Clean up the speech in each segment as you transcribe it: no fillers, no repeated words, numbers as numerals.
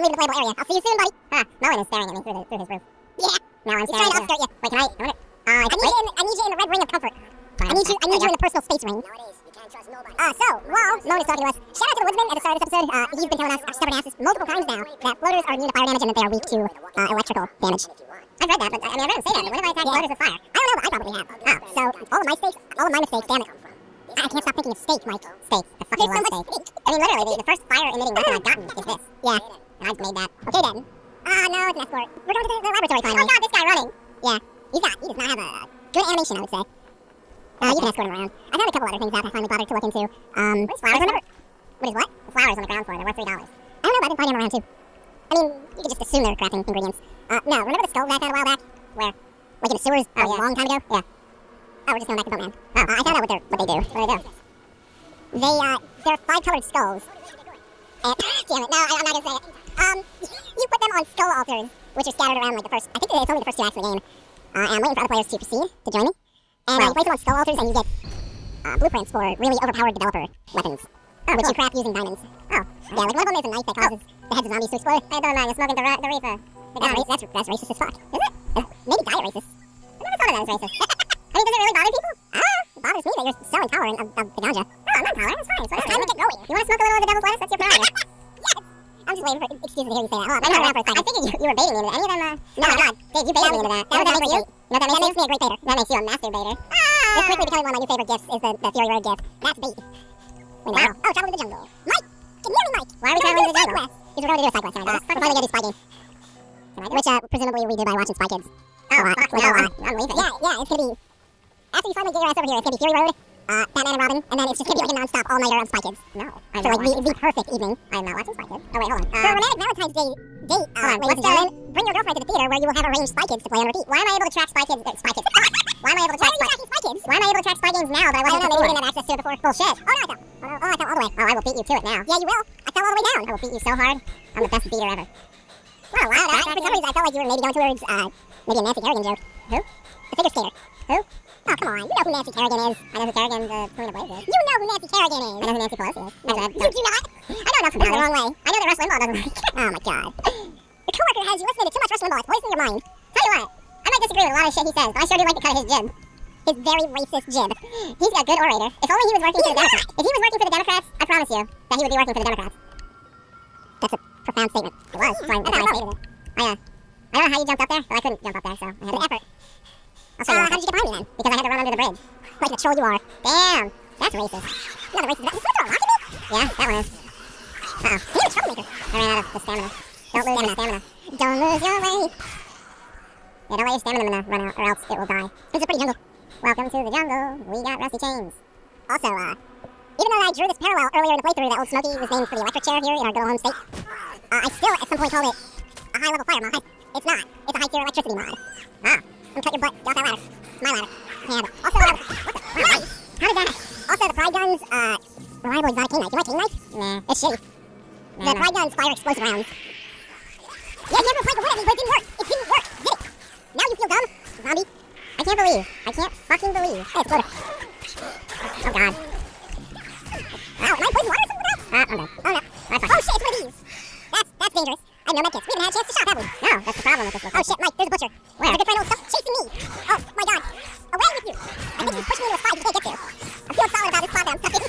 leaving the playable area. I'll see you soon, buddy. Huh, Mullen is staring at me through his roof. Yeah. Now I'm staring at you. Wait, can I? I need you in the red ring of comfort. I need you in the personal space ring. Nowadays, you can't trust nobody. So, while Moan is talking to us, shout out to the woodsman at the start of this episode. He's been telling us, our stubborn asses, multiple times now, that floaters are immune to fire damage and that they are weak to electrical damage. I've read that, but I mean, I read him say that. When have I attacked floaters with fire? I don't know, but I probably have. So, all of my mistakes, damn it. I can't stop thinking of steak, Mike. Steak. I fucking love steak. I mean, literally, the first fire-emitting weapon I've gotten is this. Yeah. I've made that. Okay, then. No, it's an escort. We're going to the laboratory finally. Oh, God, this guy running. Yeah. He does not have a good animation, I would say. You can escort him around. I found a couple other things that I finally bothered to look into. What is flowers? Remember? What is what? The flowers on the ground floor. They're worth $3. I don't know, but I've been finding them around, too. I mean, you could just assume they're crafting ingredients. No, remember the skulls that I found a while back? Where? Like in the sewers a long time ago? Yeah. Oh, we're just going back to Boatman. Oh, I found out what they do. What do they do? They're 5-colored skulls. And, damn it, no, I'm not gonna say it. You put them on skull altars, which are scattered around like the first, I think it's only the first 2 acts of the game. And I'm waiting for other players to proceed, to join me. And you place them on skull altars and you get blueprints for really overpowered developer weapons, which you craft using diamonds. Oh, yeah, like one of them is a knife that causes the heads of zombies to explode. I don't mind, you're smoking the reefer. That's racist as fuck. Is it? Maybe diet racist. I never thought of that as racist. I mean, does it really bother people? It bothers me that you're so intolerant of the ganja. No, I'm not intolerant, it's fine. It's time to get going. You want to smoke a little of the devil's lettuce? That's your prerogative. Yes! I'm just waiting for excuses to hear you say that. Hold on, let me for a second. I figured you were baiting me into any of them, No, my God. Dave, you baited me into that. That makes you? You know what that makes me a great baiter. That makes you a master baiter. It's quickly becoming one of my new favorite gifts is the Fury Road gift. That's bait. Wow. Oh, travel to the jungle. Mike! Can you hear me, Mike? Why are we traveling to the jungle? Because we're going to do a side quest tonight. We're finally going to do Spy Game. Which, presumably we do by watching Spy Kids. Oh, fuck, no, I'm leaving. Yeah, it's going to be... After you finally get your ass over here, it's going to be Fury Road, Batman and Robin, and then it's just going to be like a non-stop all-nighter of Spy Kids. No, I'm not watching. The perfect evening. I'm not watching Spy Kids. Oh, wait, hold on. For a romantic Valentine's Day date, ladies and gentlemen, bring your girlfriend to the theater where you will have arranged Spy Kids to play on repeat. Why am I able to track Spy Kids? Why am I able to track Spy Kids? Why am I able to track Spy Games now, but I wasn't before? Maybe you didn't have access to it before. Bullshit. Oh, no, I fell. Oh, I fell all the way. Oh, I will beat you to it now. Yeah, you will. I fell all the way down. I will beat you so hard. I'm the best beater ever. Wow, for some reason I felt like you were maybe going towards, maybe a Nancy Kerrigan joke. Who? The figure skater. Who? Oh, come on. You know who Nancy Kerrigan is. I know who Kerrigan, the Queen of Blades is. You know who Nancy Kerrigan is. I know who Nancy Pelosi is. You do not? I know enough from the wrong way. I know that Rush Limbaugh doesn't work. Oh, my God. Your coworker has you listening to too much Rush Limbaugh. It's poisoning your mind. Tell you what. I might disagree with a lot of shit he says, but I sure do like the cut of his jib. His very racist jib. He's a good orator. If only he was working for the Democrats. If he was working for the Democrats, I promise you that he would be working for the Democrats. That's a profound statement. It was. That's why I stated it. I don't know how you jumped up there, but I couldn't jump up there, so I had an effort. I'll show you how did you get behind me then? Because I had to run under the bridge. Like the troll you are. Damn. That's racist. You're not racist. Is this one rocking me? Yeah, that one is. Uh-oh. You're a troublemaker. I ran out of the stamina. Don't lose your stamina. Don't lose your way. Yeah, don't let your stamina run out, or else it will die. This is a pretty jungle. Welcome to the jungle. We got rusty chains. Also, even though I drew this parallel earlier in the playthrough that Old Smokey was named for the electric chair here in our good old home state, I still at some point called it a high-level fire mod. It's not. It's a high-tier electricity mod. I'm gonna cut your butt. Get off that ladder. It's my ladder. And also, what the? Wow. How did that? Also, the Pride Guns, reliable exotic king knife. You like king knife? Nah. It's shitty. The Pride Guns fire explosive rounds. Yeah, you never played the one at me, but it didn't work. It didn't work. Did it? Now you feel dumb, zombie. I can't believe. I can't fucking believe. Hey, exploded. Oh, God. Wow, am I poison water or something with that? I'm done. Oh, no. Oh, shit, it's one of these. That's dangerous. I have no medkits. We haven't had a chance to shop, have we? No, that's the problem with this location. Oh, shit, Mike, there's a butcher. Where? There's a good friend of stuff chasing me. Oh, my God. Away with you. I think he's pushing me into a spot he can't get to. I'm feeling solid about this spot that I'm stuck in.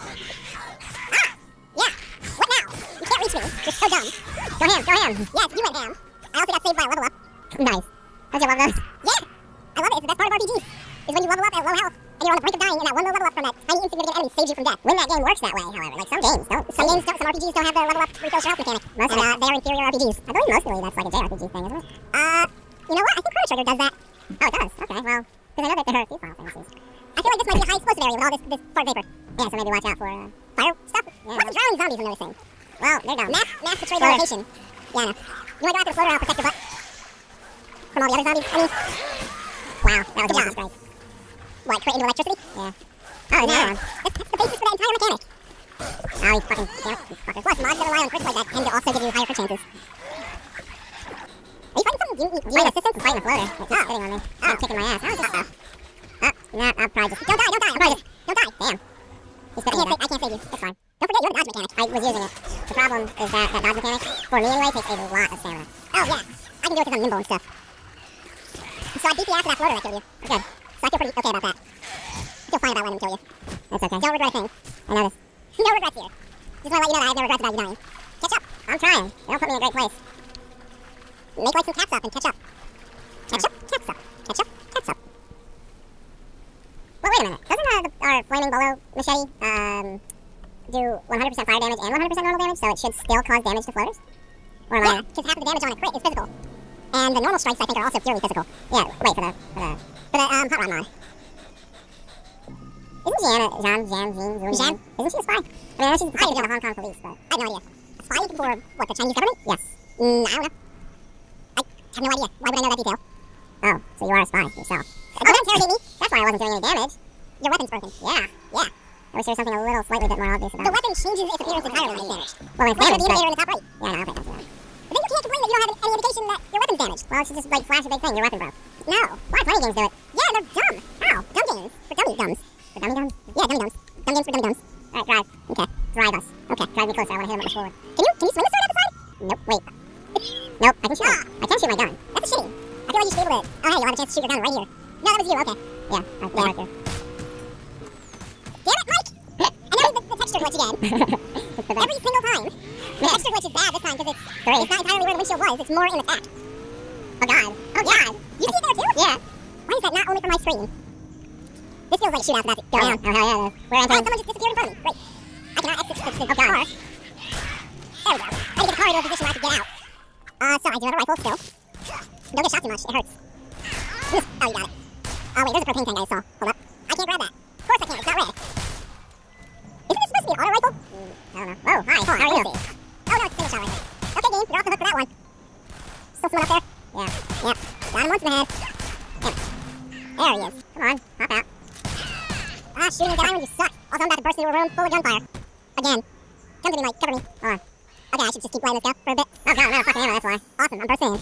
Yeah. What now? You can't reach me. You're so dumb. Go ham, go ham. Yes, you went ham. I also got saved by a level up. Nice. Don't you love those? Yeah. I love it. It's the best part of RPGs. Is when you level up at low health and you're on the brink of dying and that one level up from that tiny insignificant enemy saves you from death. When that game works that way, however, like some RPGs don't, some RPGs don't have the level up refresh health mechanic. Most of they are inferior RPGs. I believe mostly that's like a JRPG thing, isn't it? You know what? I think Chrono Trigger does that. Oh, it does? Okay, well, because I know that there are a few Final Fantasies. I feel like this might be a high explosive area with all this fart vapor. Yeah, so maybe watch out for fire stuff. Yeah, what's the drowning zombies another thing? Well, they're dumb. Mass betrayed their location. Yeah, I know. You want to go after the floater, I'll protect your butt. From all the other zombies, I mean. Wow, that was a weapon strike. What, crit into electricity? Yeah. Oh, no. That's the basis for that entire mechanic. Oh, you fucking damn it, you fucker. Plus, mods that rely on crits like that tend to also give you higher crit chances. Are you fighting something? Do you need assistance? I'm fighting a floater. It's sitting on me. Oh, I'm kicking my ass. How is this stuff? Oh, no, I'll probably just... Don't die, don't die! I'm probably just... Don't die! Damn. I can't save you. It's fine. Don't forget, you're the dodge mechanic. I was using it. The problem is that dodge mechanic, for me anyway, takes a lot of stamina. Oh, yeah. I can do it because I'm nimble and stuff. So I beat the ass of that floater that killed you. Good. So I feel pretty okay about that. I feel fine about letting him kill you. That's okay. Don't regret a thing. I know this. No regrets here. Just want to let you know that I have no regrets about you dying. Catch up. I'm trying. They don't put me in a great place. Make like some caps up and catch up. Catch up, caps up. Catch up, caps up. Well, wait a minute. Doesn't our flaming bolo machete do 100% fire damage and 100% normal damage, so it should still cause damage to floaters? Or yeah, because half of the damage on a crit is physical. And the normal strikes, I think, are also purely physical. Yeah, wait, for the hot rod mod. Isn't Jan? Isn't she a spy? I mean, I know she's the deputy of the Hong Kong police, but I have no idea. A spy looking for, what, the Chinese government? Yes. I don't know. I have no idea. Why would I know that detail? Oh, so you are a spy yourself. Oh, don't interrogate me! That's why I wasn't doing any damage. Your weapon's broken. Yeah. I wish there was something a little slightly bit more obvious about it. The weapon changes its appearance entirely when it's damaged. Well, it's damaged, the indicator in the top right. Yeah, no, I'll pay attention to that. But then you can't complain that you don't have any indication that your weapon's damaged. Well, it should just, like, flash a big thing. Your weapon broke. No. Why? Plenty games do it. Yeah, they're dumb. How? Dumb games. For dummy dumbs. For dummy dumbs? Yeah, dummy dumbs. Dumb games for dummy dumbs. Alright, drive. Okay. Drive us. Okay, drive me closer. I want to hit him with my sword. Can you swing the sword out the side? Nope. Wait. Nope. I can shoot it. I can't shoot my gun. That's a shitty. I feel like you should be able to... Oh, hey, you'll have a chance to shoot your gun right here. No, that was you. Okay. Yeah. Right there. Damn it, Mike! I know the texture glitch again. Every single time. The texture glitch is bad this time because it's not entirely where the windshield was. It's more in the back. Oh, God. Oh, God. You see it there, too? Yeah. Why is that not only from my screen? This feels like a shootout about to go down. Oh, hell yeah. Where am I? Someone just disappeared in front of me. Great. I cannot exit the car. There we go. I need to get the car into a position where I can get out. So I do have a rifle still. Don't get shot too much. It hurts. Oh, you got it. Oh, wait. There's a propane tank I saw. Hold up. I can't grab that. Of course I can't. It's not red. Isn't this supposed to be an auto rifle? I don't know. Whoa, hi. How are you? Oh, no, it's a single shot rifle. Okay, game. You're off the hook for that one. Still someone up there? Yeah. Yep. Got him once in the head. Damn it. There he is. Come on. Hop out. Ah, shooting at that island, you suck. Also, I'm about to burst into a room full of gunfire. Again. Come to me, Mike. Cover me. Hold on. Okay, I should just keep letting this go for a bit. Oh, God, I'm out of fucking ammo, that's why. Awesome, I'm bursting in.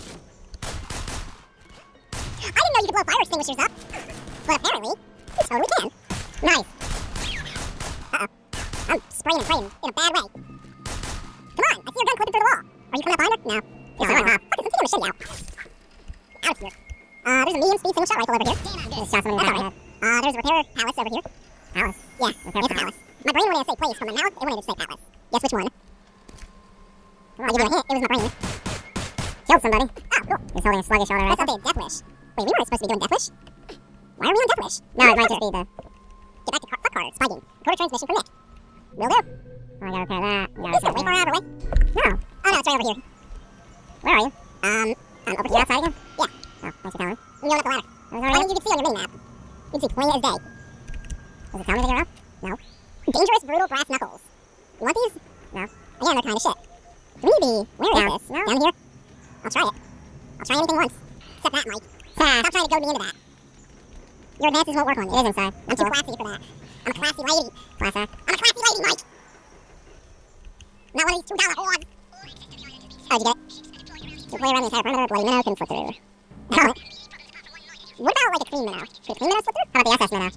I didn't know you could blow fire extinguishers up. But apparently, you totally can. Nice. Uh-oh. I'm spraying and praying in a bad way. Come on, I see your gun clipping through the wall. Are you coming up behind her? No. Yes, I am. Fuck, I'm taking a machete out. Out of here. There's a medium-speed single-shot rifle over here. Just shot somebody in the head. There's a repair palace over here. Palace? Yeah, it's a palace. My brain wanted to say place from my mouth, it wanted to say palace. Guess which one? I'll give you a hint, it was my brain. Killed somebody. Oh, cool. He's holding a sluggish auto rifle. That's okay, Death Wish. Wait, we weren't supposed to be doing Death Wish? Why are we on Death Wish? No, it might just be the... Get back to fuck car, spiking. Quarter transmission from Nick. Will do. Oh, I gotta repair that. Is it way far out of the way? No. Oh, no, it's right over here. Where are you? Over here outside again? Yeah. Oh, thanks for telling me. You're going up the ladder. I mean, you can see on your mini-map. You can see plain as day. Does it tell me that you're up? No. Dangerous, brutal brass knuckles. You want these? No. Again, they're kind of shit. Maybe. Where is this? No. Down here? I'll try it. I'll try anything once. Except that, Mike. Stop trying to goad me into that. Your advances won't work on me. It is inside. I'm too classy for that. I'm a classy lady. Class act. I'm a classy lady, Mike. Not one of these $2 whores. Oh, did you get it? To play around the entire perimeter, bloody minnow can flip through. Oh. What about like a cream minnow? Could a cream minnow slip through? How about the SS minnow?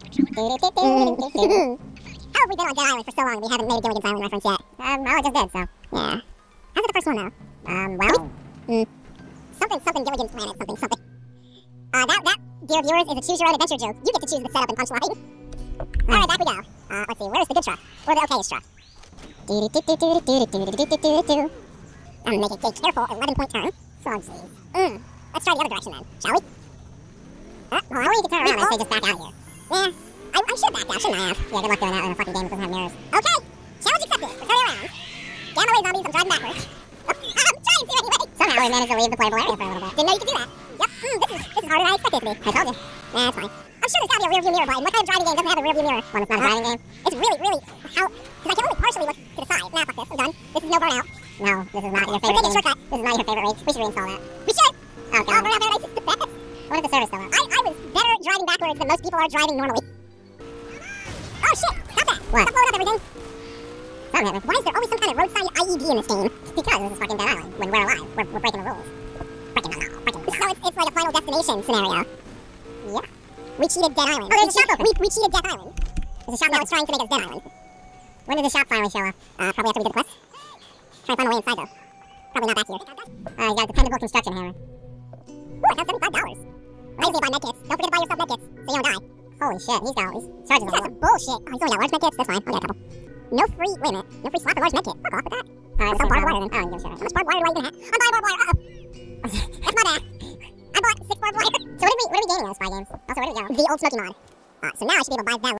How have we been on Dead Island for so long we haven't made a Gilligan's Island reference yet? Well, I just did, so. Yeah. How's it the first one, though? Something Gilligan's Planet, something. That, dear viewers, is a choose-your-own-adventure joke. You get to choose the setup and punchline. Alright, back we go. Let's see, where's the good truck? Or the okayest truck? I'm gonna make a careful 11-point turn. So, jeez. Let's try the other direction, then, shall we? Well, I want you to turn around and say just back out of here. Yeah, I should back out, shouldn't I have? Yeah, good luck doing that in a fucking game that doesn't have mirrors. Okay, challenge accepted. We're turning around. Gamma ray zombies, I'm driving backwards. I'm trying to anyway. Somehow we managed to leave the playable area for a little bit. Didn't know you could do that. Yep, this is harder than I expected it to be. I told you. Nah, it's fine. I'm sure there's gotta be a rearview mirror button. What kind of driving game doesn't have a rearview mirror? One that's not a driving game. It's really, how... Because I can only partially look to the side. Nah, fuck this. I'm done. This is no burnout. No, this is not your favorite game. We're taking a shortcut. This is not your favorite race. We should reinstall that. We should! Oh, God. Burnout Paradise is the best. What if the service still up? I was better driving backwards than most people are driving normally. Oh, shit! Stop that! What? Stop blowing up everything! Something happened. Why is there always some kind of roadside IED in this game? Because this is fucking Dead Island. When we're alive, we're breaking the rules. Breaking the law. So it's like a Final Destination scenario. Yeah. We cheated Dead Island. Oh, there's a shop open. We cheated Death Island. There's a shop now that's trying to make us Dead Island. When did the shop finally show up? Probably after we did the quest. Trying to find a way inside, though. Probably not back here. You got a dependable construction hammer. Ooh, I found $75. Nice to buy medkits. Don't forget to buy yourself medkits, so you don't die. Holy shit, he's charging some bullshit. Oh, he's only got large medkits? That's fine, I'll get a couple. No free, wait a minute. No free swap for large medkit. Fuck off with that. Alright, some barbed wire then. I don't give a shit. How much barbed wire do I even have? I'm buying barbed wire, That's my bad. I bought 6 barbed wire. So what are we gaining on Spy Games? Also, where do we go? The Old Smoky mod. So now I should be able to buy that